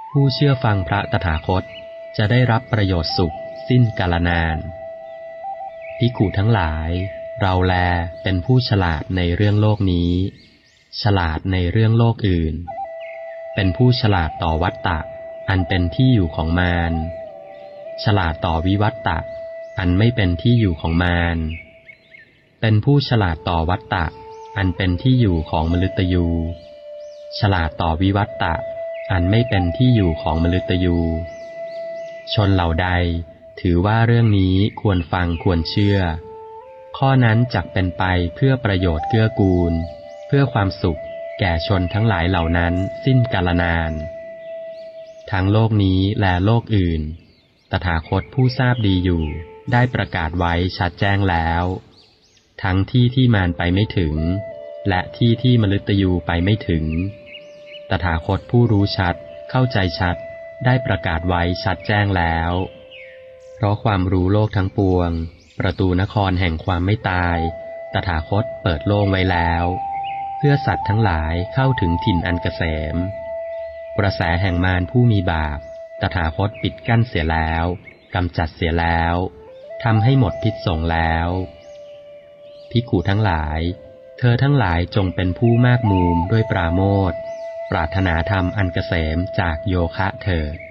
ผู้เชื่อฟังพระตถาคตจะได้รับประโยชน์สุขสิ้นกาลนานภิกขุทั้งหลายเราแลเป็นผู้ฉลาดในเรื่องโลกนี้ฉลาดในเรื่องโลกอื่นเป็นผู้ฉลาดต่อวัฏฏะอันเป็นที่อยู่ของมารฉลาดต่อวิวัฏฏะอันไม่เป็นที่อยู่ของมารเป็นผู้ฉลาดต่อวัฏฏะอันเป็นที่อยู่ของมฤตยูฉลาดต่อวิวัฏฏะอันไม่เป็นที่อยู่ของมฤตยูชนเหล่าใดถือว่าเรื่องนี้ควรฟังควรเชื่อข้อนั้นจักเป็นไปเพื่อประโยชน์เกื้อกูลเพื่อความสุขแก่ชนทั้งหลายเหล่านั้นสิ้นกาลนานทั้งโลกนี้และโลกอื่นตถาคตผู้ทราบดีอยู่ได้ประกาศไว้ชัดแจ้งแล้วทั้งที่ที่มารไปไม่ถึงและที่ที่มฤตยูไปไม่ถึงตถาคตผู้รู้ชัดเข้าใจชัดได้ประกาศไว้ชัดแจ้งแล้วเพราะความรู้โลกทั้งปวงประตูนครแห่งความไม่ตายตถาคตเปิดโล่งไว้แล้วเพื่อสัตว์ทั้งหลายเข้าถึงถิ่นอันเกษมกระแสแห่งมารผู้มีบาปตถาคตปิดกั้นเสียแล้วกำจัดเสียแล้วทำให้หมดพิษสงแล้วภิกขุทั้งหลายเธอทั้งหลายจงเป็นผู้มากมูมด้วยปราโมทย์ปรารถนาธรรมอันเกษมจากโยคะเถิด